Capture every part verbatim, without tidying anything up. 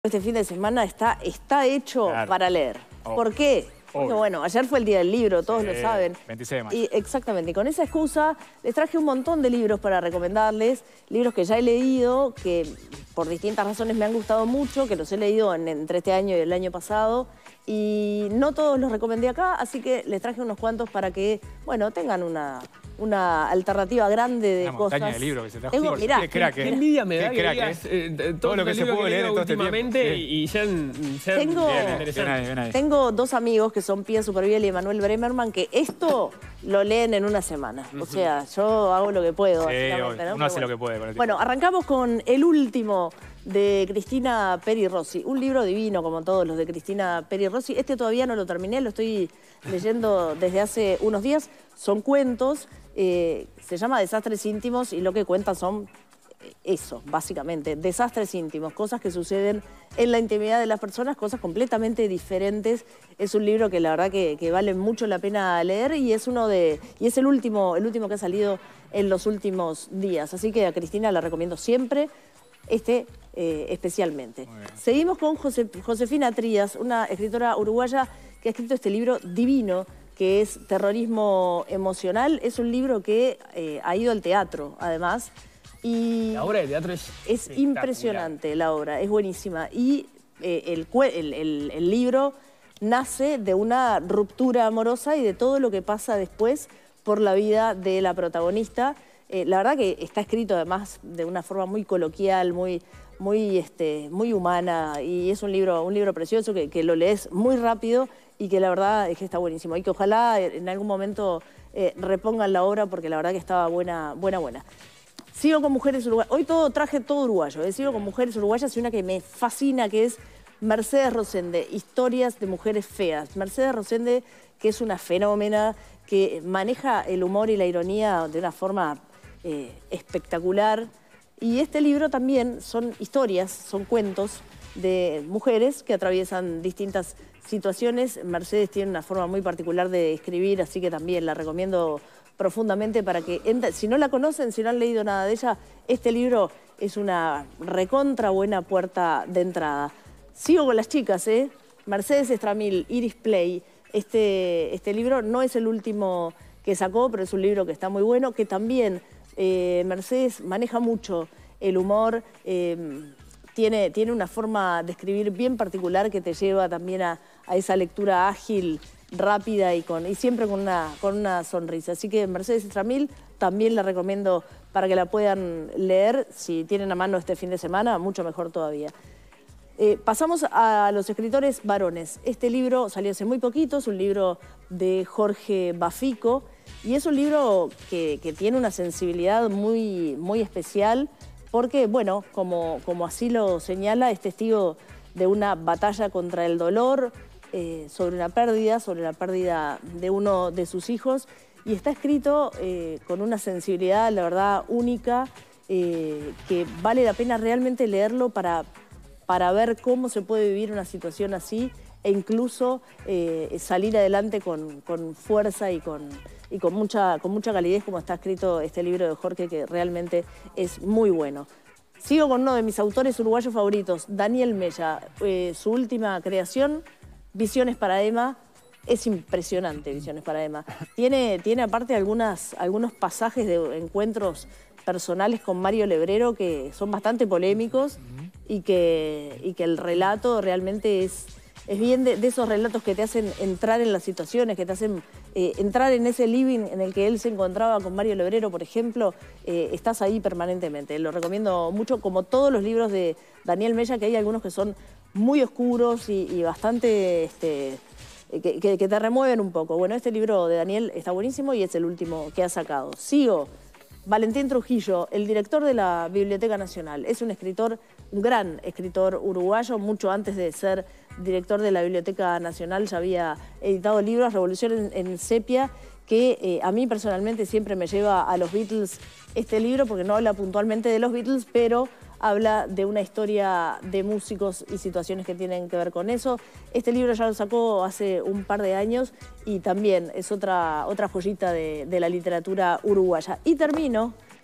Este fin de semana está, está hecho claro. para leer. Oh. ¿Por qué? Porque Obvio. bueno, ayer fue el Día del Libro, todos sí, lo saben. veintiséis de mayo. Y exactamente, y con esa excusa les traje un montón de libros para recomendarles, libros que ya he leído, que por distintas razones me han gustado mucho, que los he leído en, entre este año y el año pasado, y no todos los recomendé acá, así que les traje unos cuantos para que, bueno, tengan una... una alternativa grande de una cosas. Una montaña de libros que se trajo. Tengo, mirá, qué crack, qué envidia me da que crack, digas eh, todo, todo lo que se pudo leer en todo este tiempo. últimamente y ya, ya tengo, bien, interesante. Bien ahí, bien ahí. Tengo dos amigos que son Pía Superviel y Emanuel Bremerman que esto lo leen en una semana. Uh-huh. O sea, yo hago lo que puedo. Sí, ¿no? Uno Pero hace bueno. lo que puede. Con el bueno, arrancamos con el último de Cristina Peri Rossi. Un libro divino, como todos los de Cristina Peri Rossi. Este todavía no lo terminé, lo estoy leyendo desde hace unos días. Son cuentos, eh, se llama Desastres Íntimos y lo que cuentan son eso, básicamente. Desastres íntimos, cosas que suceden en la intimidad de las personas, cosas completamente diferentes. Es un libro que la verdad que, que vale mucho la pena leer y es uno de y es el último, el último que ha salido en los últimos días. Así que a Cristina la recomiendo siempre. Este eh, especialmente. Seguimos con Jose, Josefina Trías, una escritora uruguaya que ha escrito este libro divino, que es Terrorismo Emocional. Es un libro que eh, ha ido al teatro, además. Y la obra de teatro es... Es impresionante la obra, es buenísima. Y eh, el, el, el, el libro nace de una ruptura amorosa y de todo lo que pasa después por la vida de la protagonista. Eh, la verdad que está escrito además de una forma muy coloquial, muy, muy, este, muy humana, y es un libro, un libro precioso que, que lo lees muy rápido y que la verdad es que está buenísimo. Y que ojalá en algún momento eh, repongan la obra porque la verdad que estaba buena, buena, buena. Sigo con mujeres uruguayas. Hoy todo traje todo uruguayo. ¿eh? Sigo con mujeres uruguayas y una que me fascina, que es Mercedes Rosende, Historias de Mujeres Feas. Mercedes Rosende, que es una fenómena, que maneja el humor y la ironía de una forma eh, espectacular. Y este libro también son historias, son cuentos de mujeres que atraviesan distintas situaciones. Mercedes tiene una forma muy particular de escribir, así que también la recomiendo profundamente para que, si no la conocen, si no han leído nada de ella, este libro es una recontra buena puerta de entrada. Sigo con las chicas, ¿eh? Mercedes Estramil, Iris Play. Este, este libro no es el último que sacó, pero es un libro que está muy bueno, que también eh, Mercedes maneja mucho el humor, eh, tiene, tiene una forma de escribir bien particular que te lleva también a, a esa lectura ágil, rápida y, con, y siempre con una, con una sonrisa. Así que Mercedes Estramil también la recomiendo para que la puedan leer. Si tienen a mano este fin de semana, mucho mejor todavía. Eh, pasamos a los escritores varones. Este libro salió hace muy poquito, es un libro de Jorge Bafico y es un libro que, que tiene una sensibilidad muy, muy especial porque, bueno, como, como así lo señala, es testigo de una batalla contra el dolor, Eh, sobre una pérdida, sobre la pérdida de uno de sus hijos, y está escrito eh, con una sensibilidad, la verdad, única, eh, que vale la pena realmente leerlo para, para ver cómo se puede vivir una situación así e incluso eh, salir adelante con, con fuerza y, con, y con, mucha, con mucha calidez, como está escrito este libro de Jorge, que realmente es muy bueno. Sigo con uno de mis autores uruguayos favoritos, Daniel Mella. Eh, su última creación, Visiones para Emma, es impresionante Visiones para Emma. Tiene, tiene aparte algunas, algunos pasajes de encuentros personales con Mario Lebrero que son bastante polémicos y que, y que el relato realmente es, es bien de, de esos relatos que te hacen entrar en las situaciones, que te hacen eh, entrar en ese living en el que él se encontraba con Mario Lebrero, por ejemplo. Eh, estás ahí permanentemente. Lo recomiendo mucho, como todos los libros de Daniel Mella, que hay algunos que son muy oscuros y, y bastante este, que, que, que te remueven un poco. Bueno, este libro de Daniel está buenísimo y es el último que ha sacado. Sigo. Valentín Trujillo, el director de la Biblioteca Nacional. Es un escritor, un gran escritor uruguayo, mucho antes de ser director de la Biblioteca Nacional ya había editado libros, Revolución en, en Sepia, que eh, a mí personalmente siempre me lleva a los Beatles este libro, porque no habla puntualmente de los Beatles, pero habla de una historia de músicos y situaciones que tienen que ver con eso. Este libro ya lo sacó hace un par de años y también es otra, otra joyita de, de la literatura uruguaya. Y termino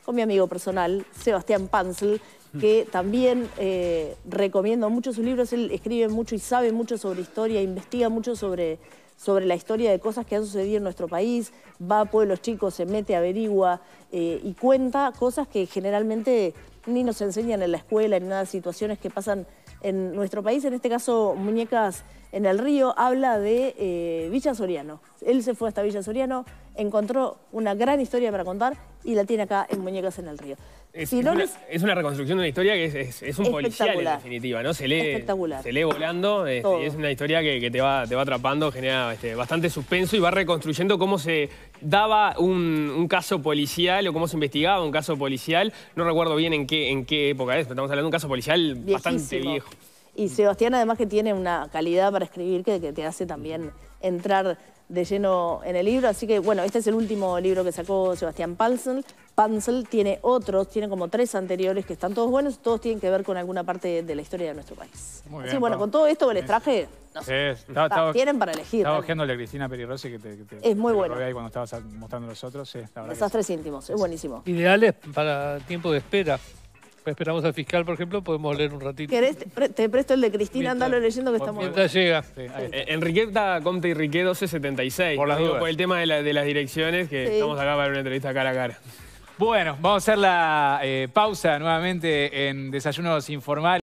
con mi amigo personal, Sebastián Panzel, que también eh, recomiendo mucho sus libros. Él escribe mucho y sabe mucho sobre historia, investiga mucho sobre, sobre la historia de cosas que han sucedido en nuestro país, va a pueblos chicos, se mete, averigua eh, y cuenta cosas que generalmente ni nos enseñan en la escuela, ni nada, situaciones que pasan en nuestro país. En este caso, Muñecas en el Río habla de eh, Villa Soriano. Él se fue hasta Villa Soriano, encontró una gran historia para contar y la tiene acá en Muñecas en el Río. Es, si es, no una, les... es una reconstrucción de una historia que es, es, es un policial en definitiva, ¿no? Se lee, Espectacular. Se lee volando este, y es una historia que, que te, va, te va atrapando, genera este, bastante suspenso y va reconstruyendo cómo se daba un, un caso policial o cómo se investigaba un caso policial. No recuerdo bien en qué, en qué época es, pero estamos hablando de un caso policial Viejísimo. Bastante viejo. Y Sebastián además que tiene una calidad para escribir que, que te hace también entrar de lleno en el libro. Así que bueno, este es el último libro que sacó Sebastián Panzel. Panzel tiene otros, tiene como tres anteriores que están todos buenos, todos tienen que ver con alguna parte de la historia de nuestro país. Muy Así bien, bueno, Pau. con todo esto que les traje, no sé, sí, estaba, estaba, tienen para elegir. Estaba ojeándole a Cristina Perirossi que te, que te, es muy bueno. Ahí cuando estabas mostrando los otros, sí, la verdad. Desastres sí. íntimos, es buenísimo. Ideales para tiempo de espera. Esperamos al fiscal, por ejemplo, podemos leer un ratito. ¿Querés? Te, te presto el de Cristina, Mientras, andalo leyendo que está muy mientras bueno. llega. Sí, ahí. Eh, Enriqueta Comte y Riquet doce setenta y seis. Por las digo, dudas. por el tema de, la, de las direcciones, que Sí. estamos acá para una entrevista cara a cara. Bueno, vamos a hacer la eh, pausa nuevamente en Desayunos Informales.